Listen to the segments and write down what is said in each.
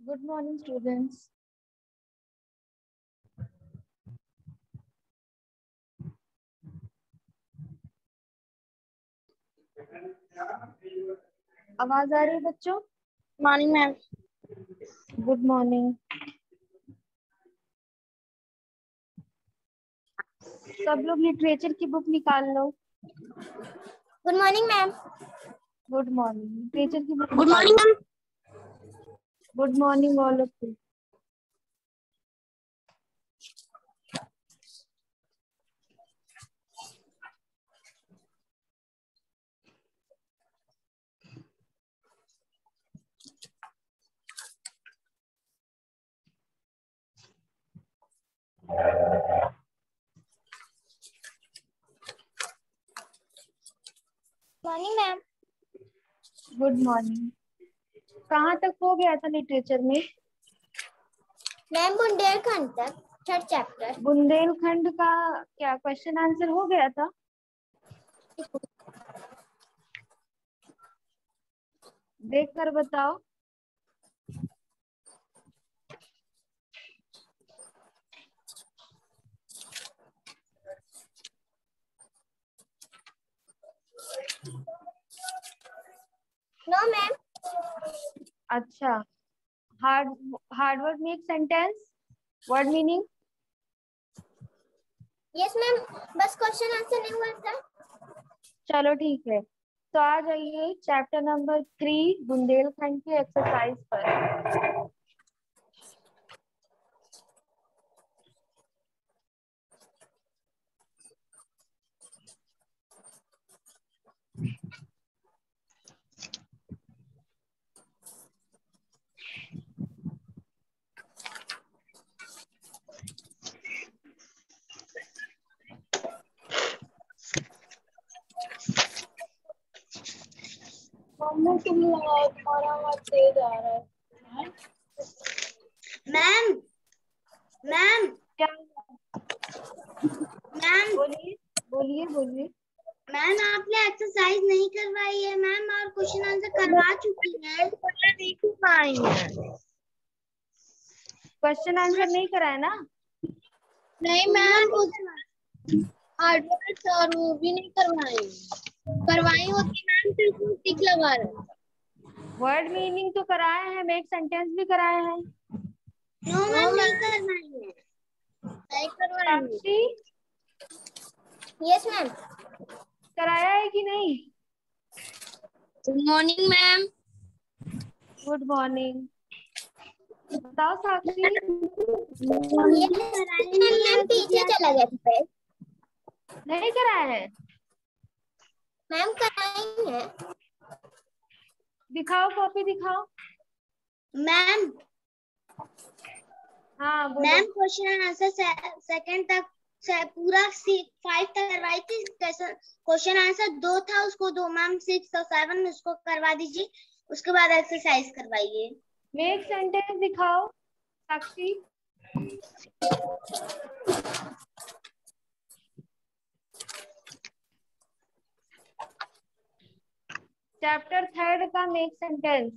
Good morning, students. आवाज आ रही है बच्चों? Morning ma'am. Good morning. सब लोग लिटरेचर की बुक निकाल लो। Good morning ma'am. Good morning. Literature की book good morning ma'am. Good morning all of you. Morning ma'am. Good morning. कहाँ तक हो गया था लिटरेचर में? मैम बुंदेलखंड तक, थर्ड चैप्टर। बुंदेलखंड का क्या क्वेश्चन आंसर हो गया था? देख कर बताओ। No ma'am. अच्छा, hard word make sentence, word meaning. Yes ma'am, बस क्वेश्चन आंसर नहीं हुआ था। चलो ठीक है, तो आ जाइए चैप्टर नंबर 3 बुंदेलखंड के एक्सरसाइज पर। मम्मी तुम लगाओ, तुम्हारा आवाज तेज आ रहा है। मैम मैम क्या? मैम बोलिए बोलिए बोलिए। मैम आपने एक्सरसाइज नहीं करवाई है मैम, और क्वेश्चन आंसर करवा चुकी हैं। नहीं करवाई है। क्वेश्चन आंसर नहीं कराए ना? नहीं मैम, हार्डवर्क और वो भी नहीं करवाई। करवाई होती मैम तो इसमें टिक लगा रहा। वर्ड मीनिंग तो कराए हैं, मेक सेंटेंस भी कराए हैं। नो मैम, नहीं करवाई है। नहीं करवाई है। Sakshi, yes ma'am. कराया है कि नहीं? Good morning ma'am. Good morning. बताओ साक्षी। मैम पीछे चला गया था फिर। नहीं कराया है? मैम कराई है। दिखाओ, कॉपी दिखाओ। मैम हाँ बोलो। मैम क्वेश्चन आंसर सेकंड तक पूरा 5 तक करवाई थी। क्वेश्चन आंसर 2 था, उसको 2 मैम 6 और 7 उसको करवा दीजिए। उसके बाद एक्सरसाइज करवाइए। मेक सेंटेंस दिखाओ साक्षी। चैप्टर 3 का मेक सेंटेंस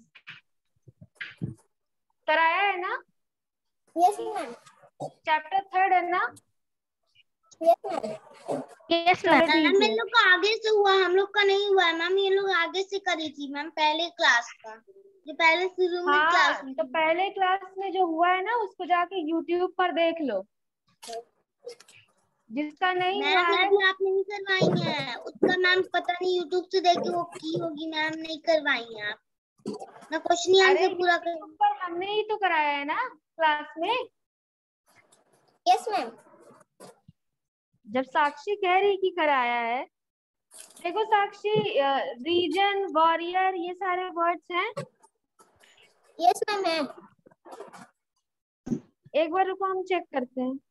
कराया है ना? Yes ma'am. चैप्टर 3 है ना? Yes ma'am. यस चलो मैम। ठीक मैम है। इन लोग का आगे से हुआ, हम लोग का नहीं हुआ है मैम। ये लोग आगे से करी थी मैम, पहले क्लास का जो पहले शुरू में क्लास हाँ, हुई तो थी। पहले क्लास में जो हुआ है ना उसको जाके यूट्यूब पर देख लो। जिसका नहीं हुआ मैम है अभी वो। आप नहीं करवाई हैं उसका मैम, पता नहीं यूट्यूब से देख के वो की होगी मैम, नहीं करवाई हैं आप ना। क्वेश्चन अरे आंसर पूरा कर। यूट्यूब पर हमने ही तो कराया है ना क्लास में। Yes ma'am. जब साक्षी कह रही कि कराया है, देखो साक्षी, रीजन, वॉरियर, ये सारे वर्ड्स हैं। यस मैम है। एक बार रुको, हम चेक करते हैं।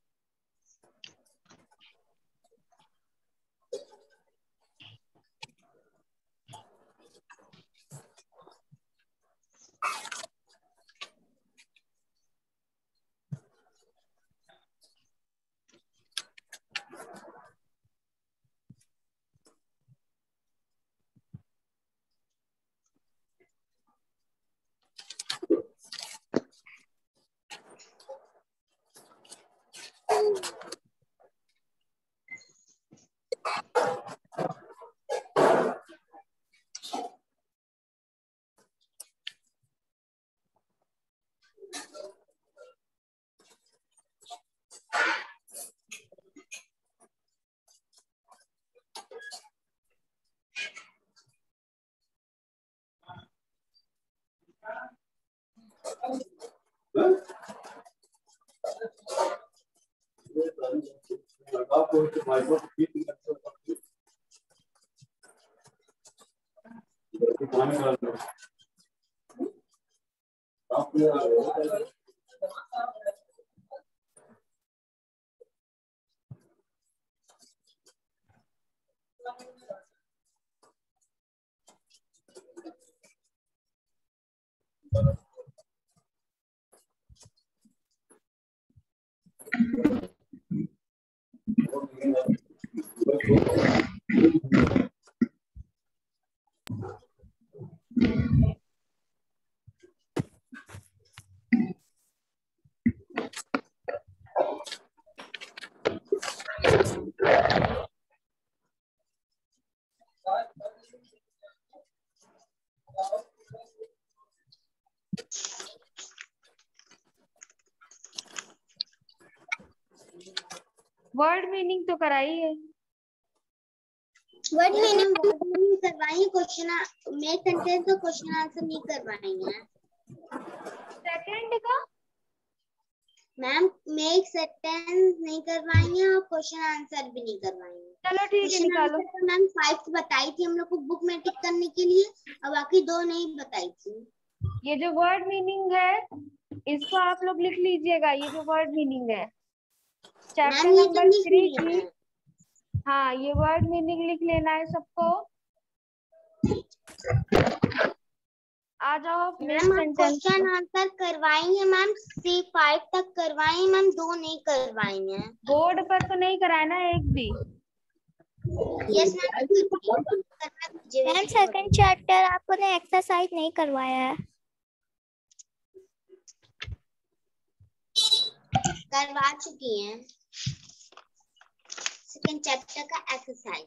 वर्ड मीनिंग तो कराई है। वर्ड मीनिंग करवाई, क्वेश्चन मेक सेंटेंस तो क्वेश्चन आंसर नहीं करवाई है। सेकंड का मैम मेक सेंटेंस नहीं करवाई है और क्वेश्चन आंसर भी नहीं करवाई है। चलो ठीक है, क्वेश्चन निकालो। आंसर तो मैम 5 बताई थी हम लोग को बुक में टिक करने के लिए, और बाकी 2 नहीं बताई थी। ये जो वर्ड मीनिंग है इसको आप लोग लिख लीजिएगा। ये जो वर्ड मीनिंग है चैप्टर मैम ये तो नंबर लिख 3 लिया की। है। हाँ, ये वर्ड मीनिंग लिख लेना है सबको। आ जाओ मेक मैम आप सेंटेंस क्वेश्चन पे। आंसर करवाई है मैम, C5 तक करवाई है मैम, 2 नहीं करवाई है। बोर्ड पर तो नहीं कराया ना एक भी? Yes ma'am. Ma'am second chapter आपने एक्सरसाइज नहीं करवाया है। करवा चुकी हैं सेकंड चैप्टर का एक्सरसाइज।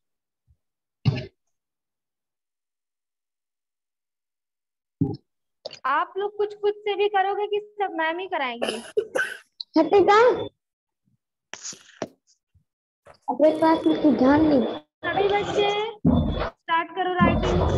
आप लोग कुछ खुद से भी करोगे कि सब मैम ही कराएंगे? अपने क्लास में कुछ ध्यान नहीं। सभी बच्चे स्टार्ट करो राइटिंग।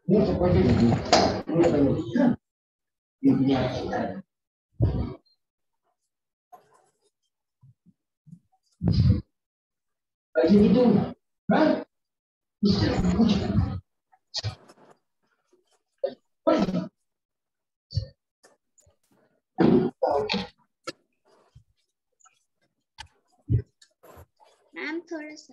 मैम थोड़ा सा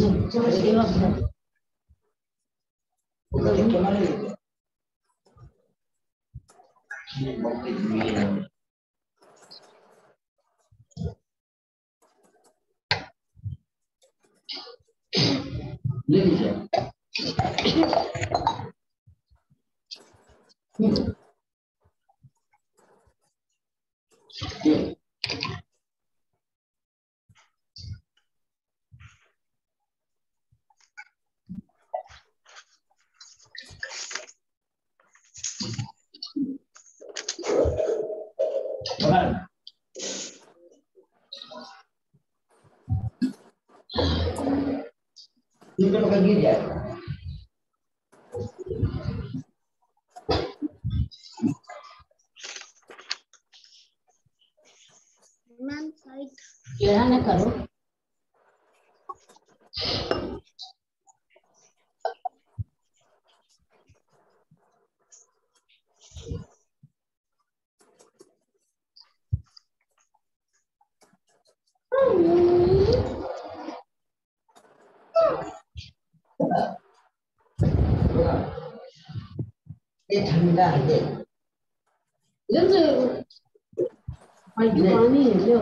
मैम साइड ना करो। ये ठंडा है, पानी है जो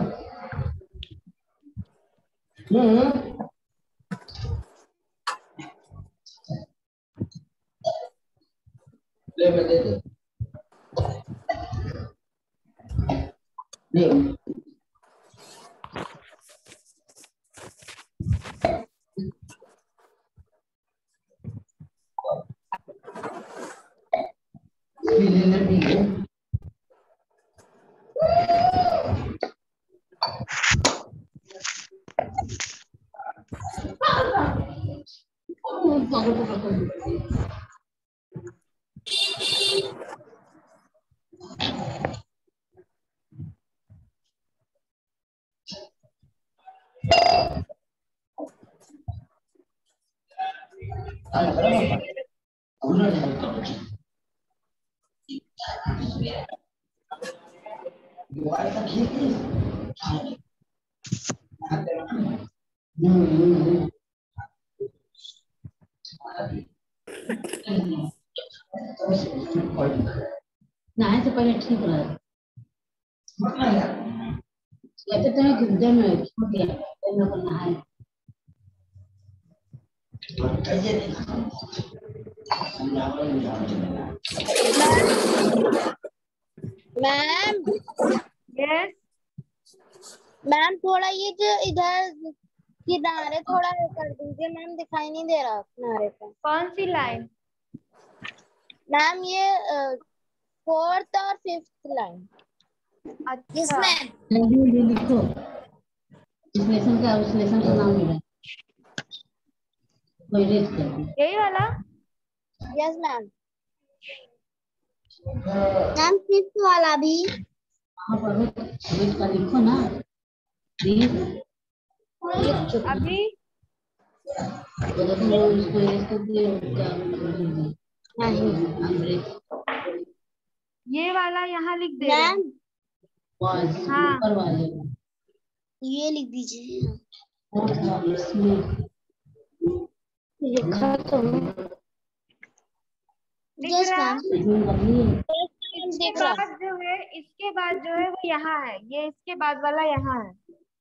ले मैं दे दे ले लेने दी है। नहाए से पहले ठीक रहा कहते तुम्हें गुद्दे में छोड़ दिया नहाए मैम यस मैम थोड़ा ये जो इधर किनारे थोड़ा कर दीजिए मैम, दिखाई नहीं दे रहा किनारे पे। कौन सी लाइन? मैम ये 4th और 5th लाइन। अच्छा लिखो इस लेसन का, उस लेसन का नाम मिला कोई रेट कर यही वाला। Yes ma'am. मैम 5th वाला भी वहाँ पर रेट का लिखो ना प्लीज। अभी उसको नहीं ये वाला यहाँ लिख दे रहे हैं। हाँ ऊपर वाले ये लिख दीजिए। इसमें लिखा तो दिख रहा। इसके बाद जो है, इसके बाद जो है वो यहाँ है, ये इसके बाद वाला यहाँ है।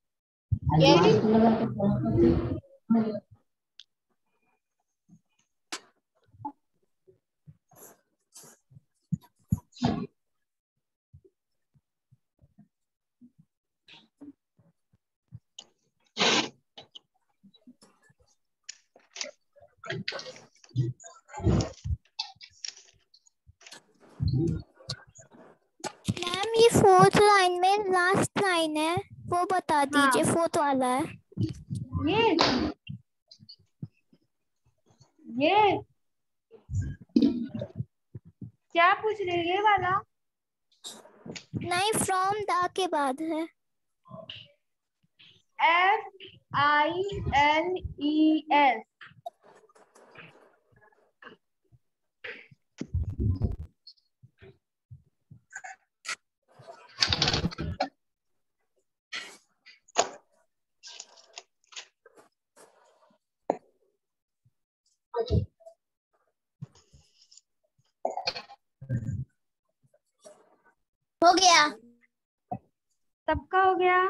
मैम ये 4th लाइन में लास्ट लाइन है, वो बता दीजिए। 4th वाला है ये क्या पूछ रही है ये वाला? नहीं, फ्रॉम द के बाद है। FILES। हो गया। सबका हो गया?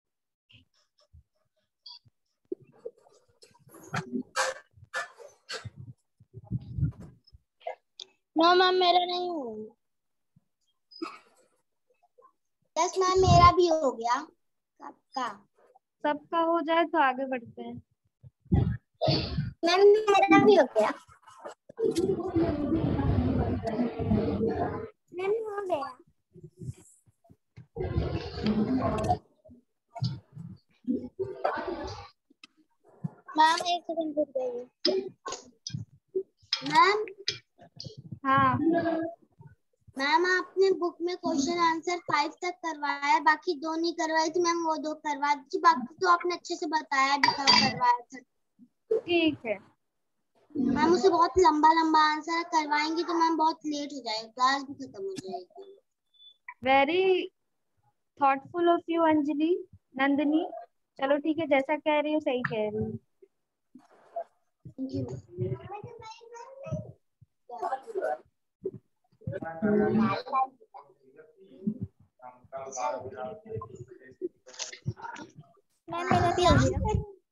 नो मैम मेरा नहीं हुआ। यस मैम मेरा भी हो गया। सबका सबका हो जाए तो आगे बढ़ते हैं। मैम मेरा भी हो गया। मैम हो गया। मैम एक सेकंड रुक जाइए। मैम हाँ, मैम आपने बुक में क्वेश्चन आंसर 5 तक करवाया है, बाकी 2 नहीं करवाई थी मैम, वो 2 करवा दीजिए। बाकी तो आपने अच्छे से बताया भी कब करवाया था। ठीक है। मैम उसे बहुत लंबा लंबा आंसर करवाएंगी तो मैम बहुत लेट हो जाएगा, क्लास भी खत्म हो जाएगी। Very thoughtful of you Anjali, Nandini. चलो ठीक है, जैसा कह रही हो सही कह रही हो। मैम मेरा भी हो गया।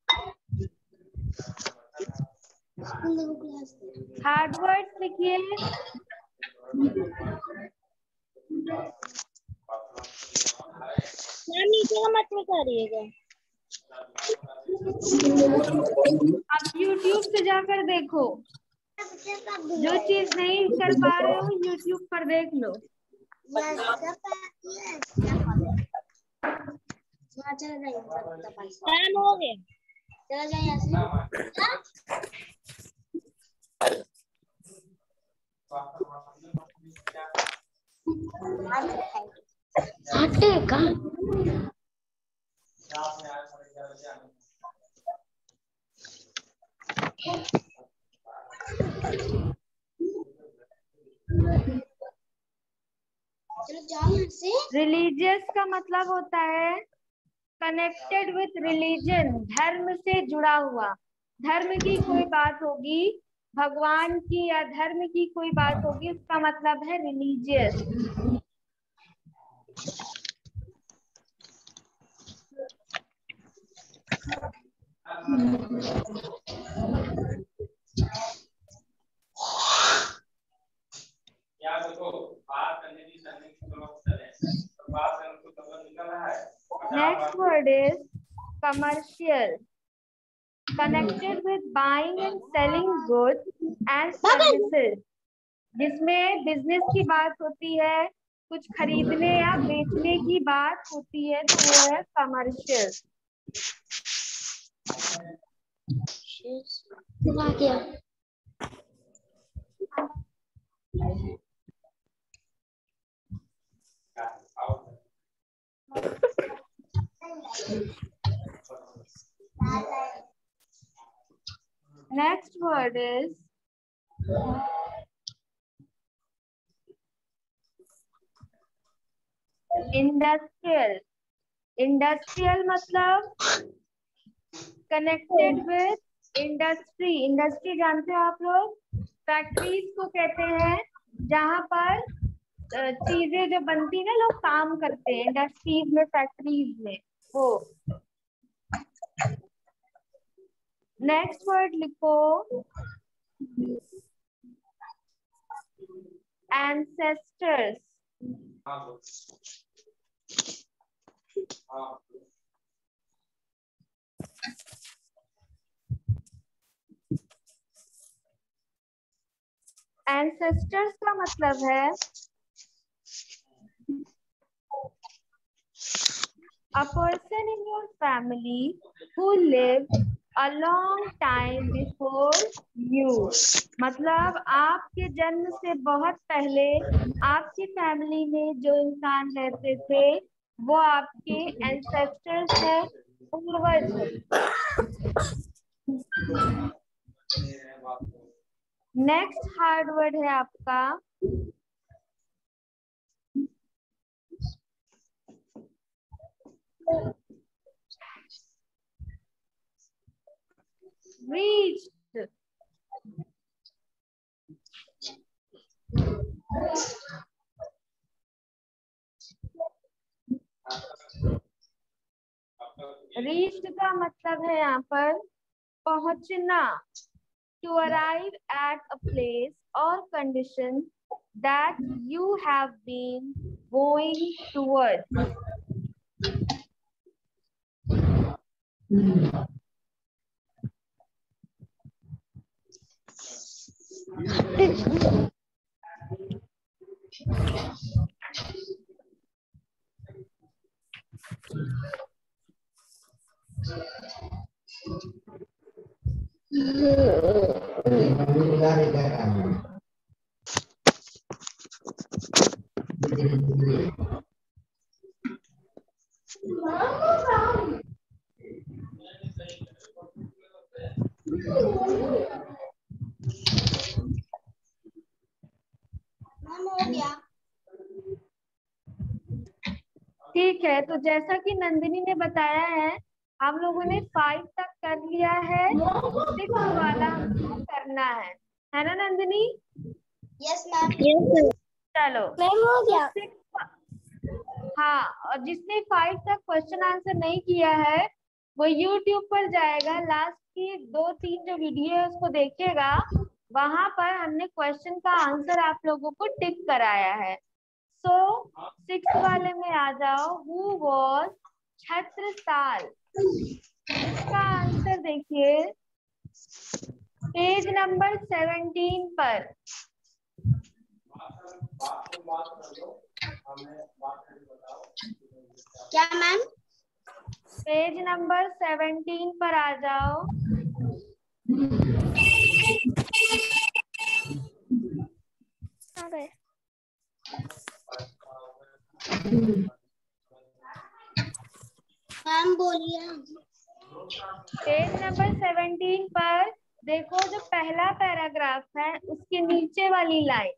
हार्ड वर्ड्स लिखिए। मैम नीचे का मत करिएगा। अब YouTube से जाकर देखो, जो चीज नहीं कर पा रहे हो YouTube पर देख लो। मैम हो गया, चला जाए यहाँ से। हटेगा। चलो जाओ यहाँ से। रिलीजियस का मतलब होता है कनेक्टेड विथ रिलीजन, धर्म से जुड़ा हुआ। धर्म की कोई बात होगी, भगवान की या धर्म की कोई बात होगी, उसका मतलब है religious. Next word is commercial, connected with buying and selling goods and services, जिसमें बिजनेस की बात होती है, कुछ खरीदने या बेचने की बात होती है, तो वो है commercial. Next word is industrial. Industrial मतलब कनेक्टेड विथ इंडस्ट्री। इंडस्ट्री जानते हो आप लोग, फैक्ट्रीज को कहते हैं जहां पर चीजें जो बनती है ना, लोग काम करते हैं इंडस्ट्रीज में, फैक्ट्रीज में, वो। नेक्स्ट वर्ड लिखो एंसेस्टर्स। एंसेस्टर्स का मतलब है a person in your family who lived a long time before you, मतलब आपके जन्म से बहुत पहले आपकी फैमिली में जो इंसान रहते थे वो आपके एंसेस्टर्स हैं, पूर्वज हैं। नेक्स्ट हार्ड वर्ड है आपका reached. reached का मतलब है यहाँ पर पहुंचना, to arrive at a place or condition that you have been going towards. ठीक है, तो जैसा कि नंदिनी ने बताया है हम लोगों ने 5 तक कर लिया है, 6 वाला हमको करना है ना नंदिनी? Yes ma'am. चलो हो गया। हाँ, और जिसने 5 तक क्वेश्चन आंसर नहीं किया है वो YouTube पर जाएगा, लास्ट की 2-3 जो वीडियो है उसको देखेगा, वहां पर हमने क्वेश्चन का आंसर आप लोगों को टिक कराया है। सो 6 वाले में आ जाओ, हु वॉज छत्रसाल। इसका आंसर देखिए पेज नंबर 17 पर। क्या मैम? पेज नंबर 17 पर आ जाओ। मैम बोलिए। पेज नंबर 17 पर देखो, जो पहला पैराग्राफ है उसके नीचे वाली लाइन,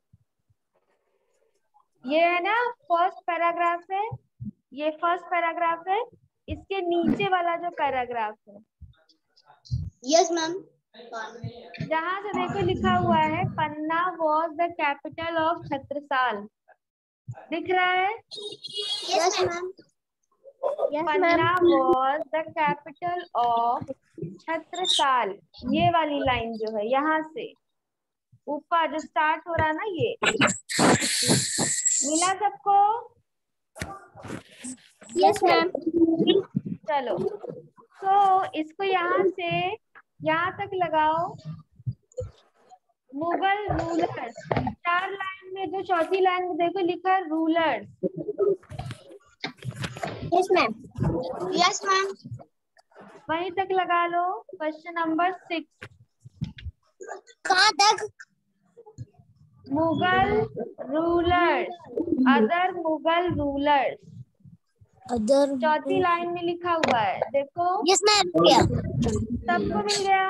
ये है ना फर्स्ट पैराग्राफ है, ये फर्स्ट पैराग्राफ है, इसके नीचे वाला जो पैराग्राफ है, यस मैम। जहां से देखो लिखा हुआ है Panna was the capital of Chhatrasal, दिख रहा है? Yes ma'am. Panna was the capital of Chhatrasal, ये वाली लाइन जो है यहाँ से ऊपर जो स्टार्ट हो रहा है ना, ये मिला सबको? Yes ma'am. चलो, तो इसको यहाँ से यहाँ तक लगाओ। मुगल रूलर्स, 4 लाइन में जो चौथी लाइन में देखो लिखा है rulers. Yes ma'am. Yes ma'am. वहीं तक लगा लो। क्वेश्चन नंबर 6, कहाँ तक? Mughal rulers, other Mughal rulers, other. चौथी लाइन में लिखा हुआ है, देखो। Yes ma'am. सबको मिल गया?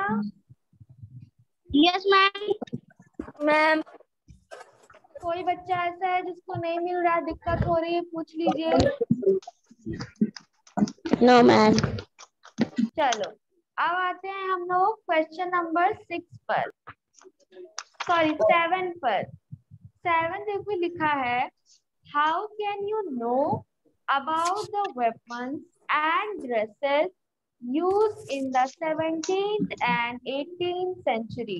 Yes ma'am. मैम। कोई बच्चा ऐसा है जिसको नहीं मिल रहा, दिक्कत हो रही है, पूछ लीजिए। No ma'am. चलो अब आते हैं हम लोग क्वेश्चन नंबर 6 पर, सॉरी 7 पर। 7 देखो लिखा है, how can you know about the weapons and dresses used in the 17th and 18th century।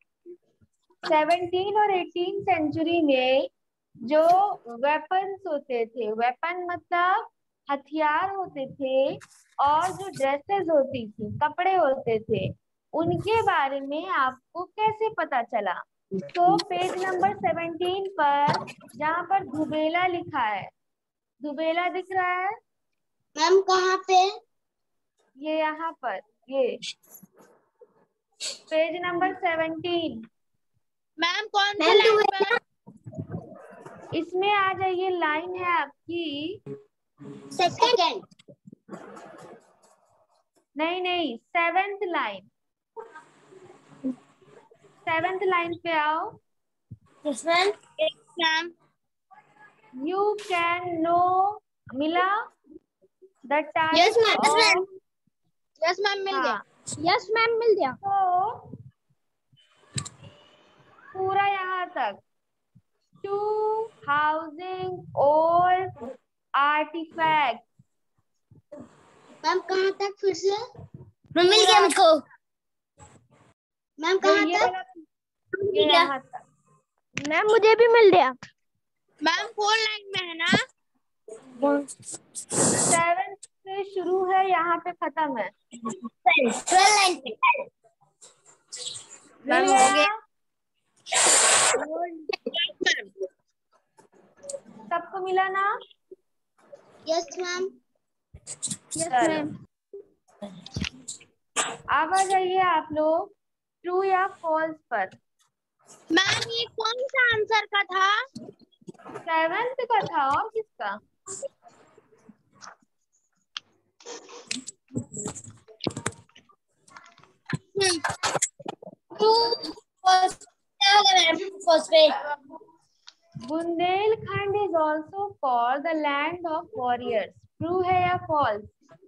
17 और 18 सेंचुरी में जो वेपन्स होते थे, वेपन मतलब हथियार होते थे, और जो ड्रेसेस होती थी, कपड़े होते थे, उनके बारे में आपको कैसे पता चला? तो पेज नंबर 17 पर जहाँ पर दुबेला लिखा है, दुबेला दिख रहा है? मैम कहाँ पे? ये यहाँ पर, ये पेज नंबर 17। मैम कौन सा लाइन पर? इसमें आ जाइए, लाइन है आपकी सेकंड। नहीं, 7th लाइन, 7th लाइन पे आओ। Yes ma'am. You can know, मिला the yes type ma'am. Of. Yes ma'am मिल गया। हाँ, यस मैम मिल गया। तो पूरा यहाँ तक 2000 old artifacts। मैम कहाँ तक फिर से? मैम मिल गया मुझको। मैम कहाँ ये तक? वाला, ये यहाँ तक। मैम मुझे भी मिल गया। मैम 4 लाइन में है ना? 7th से शुरू है, यहाँ पे खत्म है। 12 लाइन पे। मिल गया? सबको मिला ना? Yes ma'am. चलो, अब आ जाइए आप लोग ट्रू या फॉल्स पर। मैम ये कौन सा आंसर का था? 7th का था, और किसका? फर्स्ट पे। Bundelkhand is also called the land of warriors. True है या false?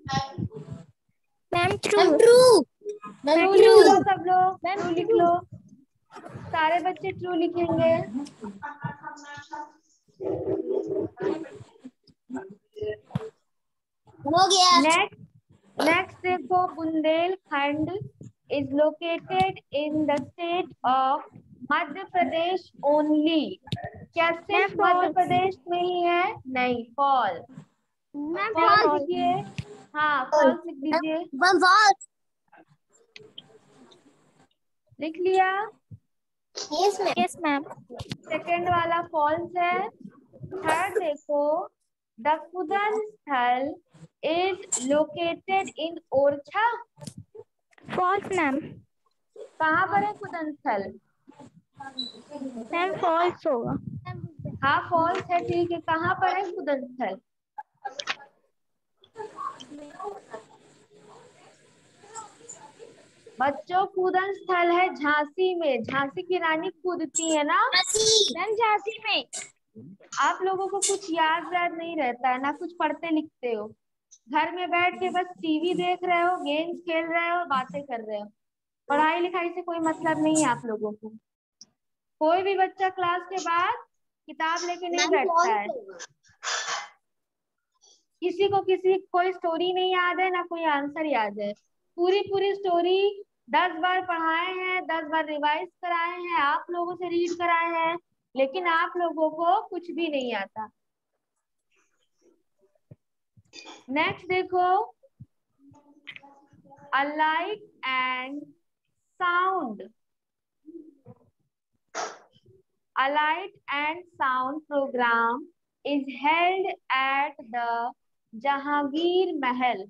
Ma'am true. True. True लिख लो सब लोग, ट्रू लिख लो। सारे बच्चे ट्रू लिखेंगे। हो गया। नेक्स्ट देखो, Bundelkhand is located in the state of Madhya Pradesh only. क्या सिर्फ मैं मध्य false। प्रदेश में ही है? नहीं, फॉल्स। Ma'am false false। लिखिए। हाँ, फॉल्स लिख दीजिए। लिख लिया? Yes ma'am. सेकंड वाला फॉल्स है। थर्ड देखो, the Kudan Sthal is located in Orchha. False ma'am. कहाँ पर है कुदन स्थल? मैम फॉल्स होगा। हाँ, फॉल्स है, ठीक है। कहाँ पर है कुदन स्थल? बच्चों, कूदन स्थल है झांसी में। झांसी की रानी कूदती है ना मैम झांसी में। आप लोगों को कुछ याद नहीं रहता है ना, कुछ पढ़ते लिखते हो। घर में बैठ के बस टीवी देख रहे हो, गेम्स खेल रहे हो, बातें कर रहे हो। पढ़ाई लिखाई से कोई मतलब नहीं है आप लोगों को। कोई भी बच्चा क्लास के बाद किताब लेके नहीं बैठता है। किसी को कोई स्टोरी नहीं याद है, ना कोई आंसर याद है। पूरी स्टोरी 10 बार पढ़ाए हैं, 10 बार रिवाइज कराए हैं, आप लोगों से रीड कराए हैं, लेकिन आप लोगों को कुछ भी नहीं आता। नेक्स्ट देखो, a light and sound. A light and sound program is held at the Jahangir Mahal.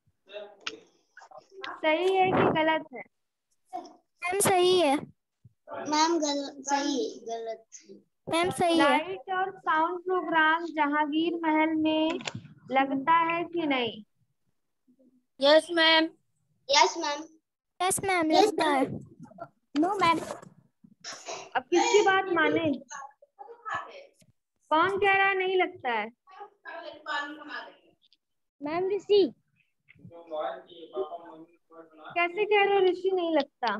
सही है कि गलत है? मैम सही है। मैम गलत। सही गलत। मैम सही है। लाइट और साउंड प्रोग्राम जहांगीर महल में लगता है कि नहीं? Yes ma'am. Yes ma'am. Yes ma'am लगता है। No ma'am. अब किसकी बात माने? कौन कह रहा है नहीं लगता है? मैम ऋषि। कैसे कह रहे हो ऋषि नहीं लगता?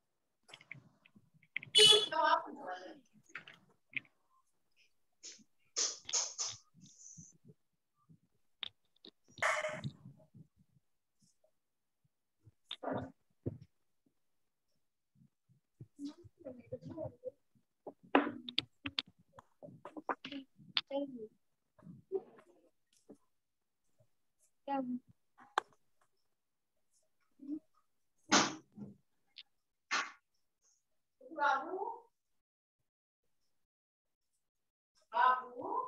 क्या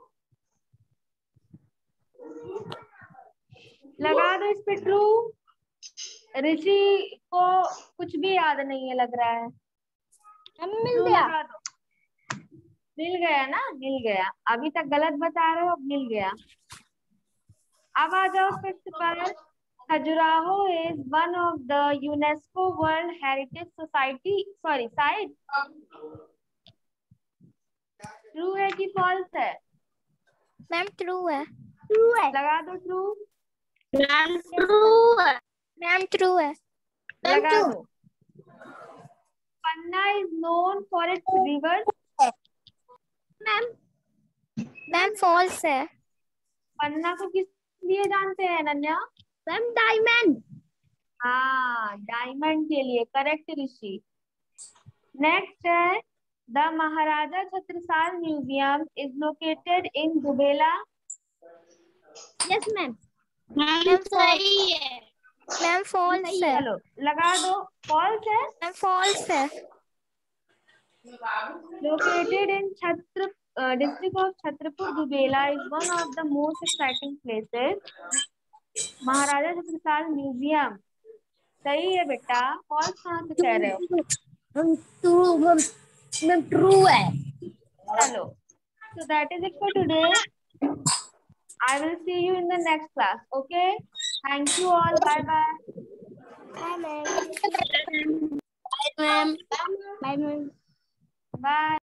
लगा दो इस पे ट्रू। ऋषि को कुछ भी याद नहीं है लग रहा है। मिल गया। लगा दो। मिल गया ना, मिल गया। अभी तक गलत बता रहे हो, अब मिल गया। अब आ जाओ फिफ्थ पर। Khajuraho is one of the UNESCO world heritage society site. True है कि फॉल्स है? मैम ट्रू है। ट्रू है। लगा दो ट्रू। मैम ट्रू है। मैम ट्रू है। लगा दो। Panna is known for its rivers. Ma'am false है। पन्ना को किस लिए जानते हैं नन्या? Ma'am diamond. हाँ, डायमंड के लिए। करेक्ट ऋषि। नेक्स्ट है the Maharaja Chhatrasal museum is located in Dubela. Yes ma'am. Ma'am सही है। मैम फॉल्स है। चलो लगा दो। फॉल्स है। मैम फॉल्स है। Located in district of Chhatrapur Dubela is one of the most exciting places. Maharaja Chhatrasal museum. सही है बेटा। फॉल्स कहाँ से कह रहे हो? ट्रू है। चलो, so that is it for today. I will see you in the next class. Okay? Thank you all. Bye bye. Bye ma'am. Bye ma'am. Bye ma'am. Bye.